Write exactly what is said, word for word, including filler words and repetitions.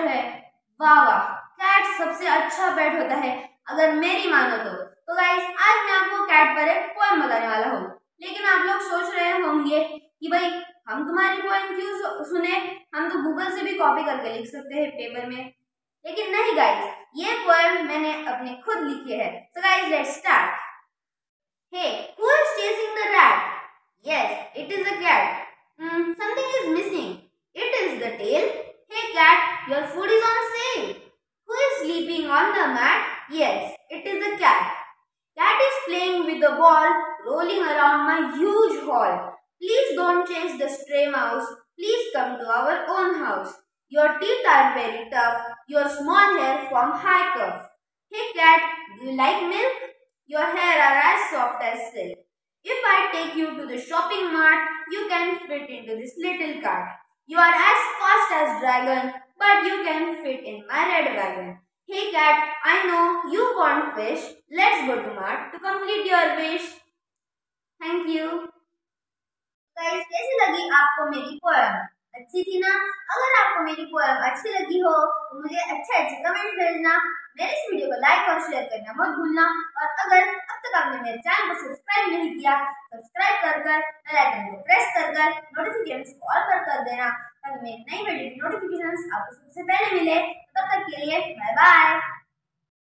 है, वाह वाह, कैट सबसे अच्छा पेट होता है अगर मेरी मानो तो। तो गाइस आज मैं आपको कैट पर एक पोएम बताने वाला हूँ। लेकिन आप लोग सोच रहे होंगे कि भाई हम तुम्हारी पोएम क्यों सुने, हम तो गूगल से भी कॉपी करके लिख सकते हैं पेपर में। लेकिन नहीं गाइस, ये पोएम मैंने अपने खुद लिखी है। So guys let's start. Hey, who is chasing the rat? Yes, it is a cat. Hmm, something is missing. It is the tail. Hey cat, your food is on sale. Who is sleeping on the mat? Yes, it is a cat. Cat is playing with the ball, rolling around my huge hall. Please don't chase the stray mouse. Please come to our own house. Your teeth are very tough. Your small hair form high cuff. Hey cat, do you like milk? Your hair are as soft as silk. If I take you to the shopping mart, you can fit into this little cart. You are as fast as dragon, but you can fit in my red wagon. Hey cat, I know you want fish. Let's go to mart to complete your wish. Thank you. Guys कैसी लगी आपको मेरी poem? अच्छी थी ना? अगर आपको मेरी पोएम अच्छी लगी हो तो मुझे अच्छे अच्छे कमेंट भेजना। मेरे इस वीडियो को लाइक और शेयर करना मत भूलना। और अगर अब तक आपने मेरे चैनल को सब्सक्राइब नहीं किया, सब्सक्राइब कर कर बेल आइकन को प्रेस कर कर नोटिफिकेशंस ऑल पर कर देना, ताकि मेरी नई वीडियो की नोटिफिकेशंस आपको सबसे पहले मिले। तब तक के लिए बाय बाय।